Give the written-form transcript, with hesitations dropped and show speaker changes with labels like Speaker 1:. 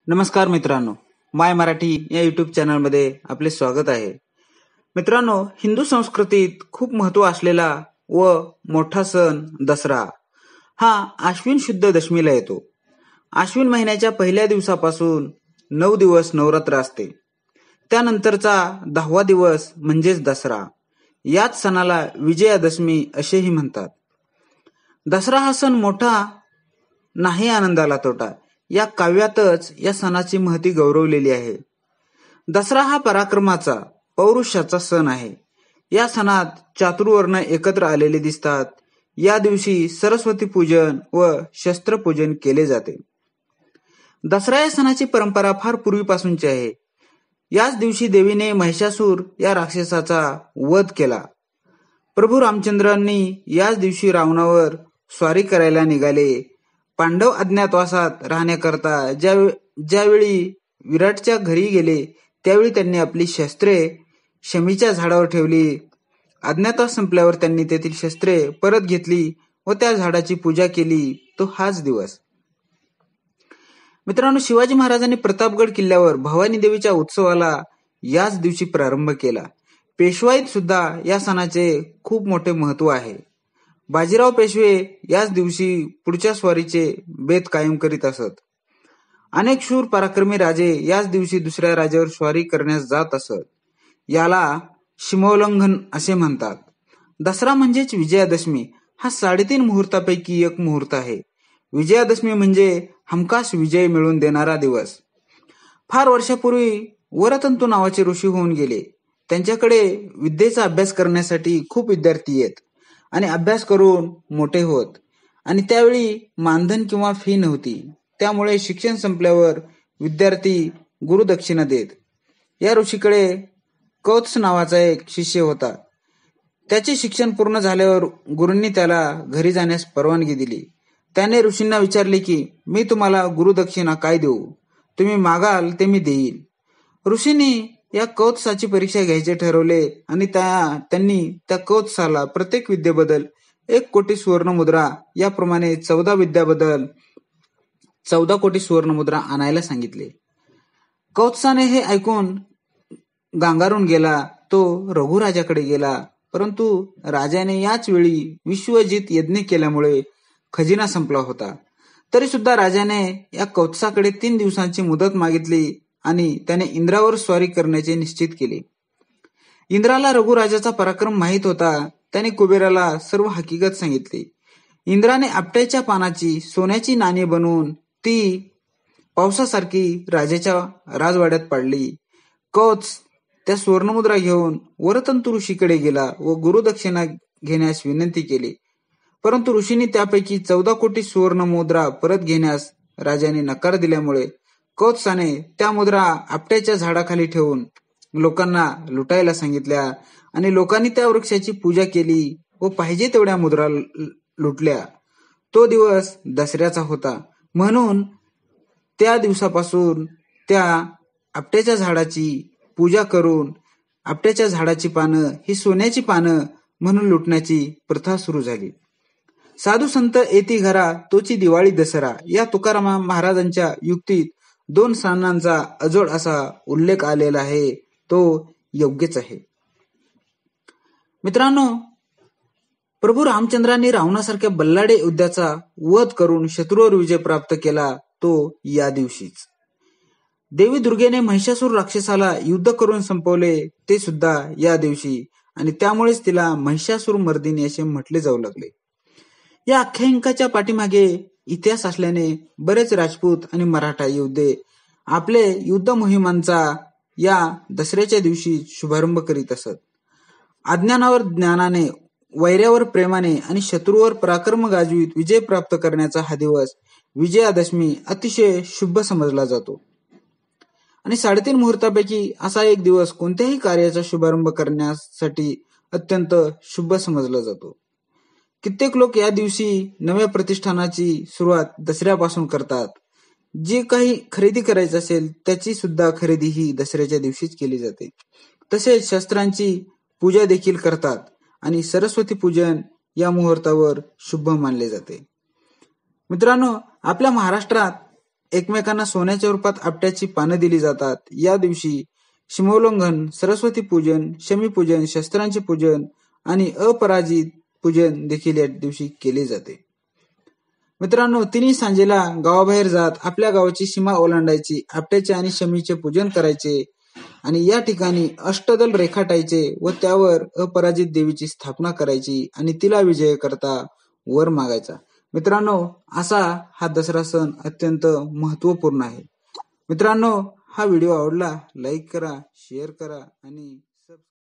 Speaker 1: नमस्कार मित्रांनो, माय मराठी या युट्यूब चॅनलमध्ये आपले स्वागत आहे. मित्रांनो, हिंदू संस्कृतीत खूप महत्त्व असलेला व मोठा सण दसरा हा आश्विन शुद्ध दशमीला येतो. आश्विन महिन्याच्या पहिल्या दिवसापासून 9 दिवस नवरात्र असते. त्यानंतरचा 10वा दिवस म्हणजेच दसरा. याच सणाला विजयादशमी असेही म्हणतात. दसरा हा सण मोठा नाही आनंदाला तोटा या काव्यातच या सणाची महती गौरवलेली आहे. दसरा हा पराक्रमाचा, पौरुषाचा सण आहे. या सणात चातुर्वर्ण एकत्र आलेले दिसतात. या दिवशी सरस्वती पूजन व शस्त्रपूजन केले जाते. दसरा या सणाची परंपरा फार पूर्वीपासूनची आहे. याच दिवशी देवीने महिषासूर या राक्षसाचा वध केला. प्रभू रामचंद्रांनी याच दिवशी रावणावर स्वारी करायला निघाले. पांडव अज्ञातवासात राहण्याकरता ज्यावेळी विराटच्या घरी गेले त्यावेळी त्यांनी आपली शस्त्रे शमीच्या झाडावर ठेवली. अज्ञातवास संपल्यावर त्यांनी तेथील शस्त्रे परत घेतली व त्या झाडाची पूजा केली. तो हाच दिवस. मित्रांनो, शिवाजी महाराजांनी प्रतापगड किल्ल्यावर भवानी देवीच्या उत्सवाला याच दिवशी प्रारंभ केला. पेशवाईत सुद्धा या सणाचे खूप मोठे महत्त्व आहे. बाजीराव पेशवे याच दिवशी पुढच्या स्वारीचे बेत कायम करीत असत. अनेक शूर पराक्रमी राजे याच दिवशी दुसऱ्या राजावर स्वारी करण्यास जात असत. याला सीमोल्लंघन असे म्हणतात. दसरा म्हणजेच विजयादशमी हा 3.5 मुहूर्तापैकी एक मुहूर्त आहे. विजयादशमी म्हणजे हमखास विजय मिळवून देणारा दिवस. फार वर्षापूर्वी वरतंतू नावाचे ऋषी होऊन गेले. त्यांच्याकडे विद्येचा अभ्यास करण्यासाठी खूप विद्यार्थी येत आणि अभ्यास करून मोठे होत. आणि त्यावेळी मानधन किंवा फी नव्हती. त्यामुळे शिक्षण संपल्यावर विद्यार्थी गुरुदक्षिणा देत. या ऋषीकडे कौत्स नावाचा एक शिष्य होता. त्याचे शिक्षण पूर्ण झाल्यावर गुरूंनी त्याला घरी जाण्यास परवानगी दिली. त्याने ऋषींना विचारले की मी तुम्हाला गुरुदक्षिणा काय देऊ? तुम्ही मागाल ते मी देईल. ऋषींनी या कौत्साची परीक्षा घ्यायचे ठरवले आणि त्यांनी त्या कौत्साला प्रत्येक विद्येबद्दल 1 कोटी सुवर्णमुद्रा याप्रमाणे 14 विद्याबद्दल 14 कोटी सुवर्णमुद्रा आणायला सांगितले. कौत्साने हे ऐकून गांगारून गेला. तो रघुराजाकडे गेला. परंतु राजाने याच वेळी विश्वजित यज्ञ केल्यामुळे खजिना संपला होता. तरी सुद्धा राजाने या कौत्साकडे 3 दिवसांची मुदत मागितली आणि त्याने इंद्रावर स्वारी करण्याचे निश्चित केले. इंद्राला रघुराजाचा पराक्रम माहीत होता. त्याने कुबेराला सर्व हकीकत सांगितली. इंद्राने आपट्याच्या पानाची सोन्याची नाणी बनवून ती पावसासारखी राजाच्या राजवाड्यात पाडली. कौत्स त्या सुवर्णमुद्रा घेऊन वरतंतू ऋषीकडे गेला व गुरुदक्षिणा घेण्यास विनंती केली. परंतु ऋषींनी त्यापैकी 14 कोटी सुवर्णमुद्रा परत घेण्यास राजाने नकार दिल्यामुळे कौत्साने त्या मुद्रा आपट्याच्या झाडाखाली ठेवून लोकांना लुटायला सांगितल्या आणि लोकांनी त्या वृक्षाची पूजा केली व पाहिजे तेवढ्या मुद्रा लुटल्या. तो दिवस दसऱ्याचा होता. म्हणून त्या दिवसापासून त्या आपट्याच्या झाडाची पूजा करून आपट्याच्या झाडाची पानं ही सोन्याची पानं म्हणून लुटण्याची प्रथा सुरू झाली. साधू संत येती घरा तोची दिवाळी दसरा या तुकाराम महाराजांच्या युक्तीत 2 सणांचा अजोड असा उल्लेख आलेला आहे. तो योग्यच आहे. मित्रांनो, प्रभू रामचंद्रांनी रावणासारख्या बल्लाढ्य योद्ध्याचा वध करून शत्रूवर विजय प्राप्त केला तो या दिवशीच. देवी दुर्गेने महिषासूर राक्षसाला युद्ध करून संपवले ते सुद्धा या दिवशी आणि त्यामुळेच तिला महिषासूर मर्दिनी असे म्हटले जाऊ लागले. या आख्यायिकाच्या पाठीमागे इतिहास असल्याने बरेच राजपूत आणि मराठा योद्धे आपले युद्ध मोहिमांचा या दसऱ्याच्या दिवशी शुभारंभ करीत असत. अज्ञानावर ज्ञानाने, वैऱ्यावर प्रेमाने आणि शत्रूवर पराक्रम गाजवीत विजय प्राप्त करण्याचा हा दिवस विजयादशमी अतिशय शुभ समजला जातो. आणि 3.5 मुहूर्तापैकी असा एक दिवस कोणत्याही कार्याचा शुभारंभ करण्यासाठी अत्यंत शुभ समजला जातो. कित्येक लोक या दिवशी नव्या प्रतिष्ठानाची सुरुवात दसऱ्यापासून करतात. जे काही खरेदी करायचं असेल त्याची सुद्धा खरेदी ही दसऱ्याच्या दिवशीच केली जाते. तसेच शस्त्रांची पूजा देखील करतात आणि सरस्वती पूजन या मुहूर्तावर शुभ मानले जाते. मित्रांनो, आपल्या महाराष्ट्रात एकमेकांना सोन्याच्या रूपात आपट्याची पानं दिली जातात. या दिवशी सीमोल्लंघन, सरस्वती पूजन, शमीपूजन, शस्त्रांचे पूजन आणि अपराजित पूजन देखील या दिवशी केले जाते. मित्रांनो, तिन्ही सांजेला गावाबाहेर जात आपल्या गावाची सीमा ओलांडायची, आपट्याचे आणि शमीचे पूजन करायचे आणि या ठिकाणी अष्टदल रेखाटायचे व त्यावर अपराजित देवीची स्थापना करायची आणि तिला विजय करता वर मागायचा. मित्रांनो, असा हा दसरा सण अत्यंत महत्वपूर्ण आहे. मित्रांनो, हा व्हिडिओ आवडला, लाईक करा, शेअर करा आणि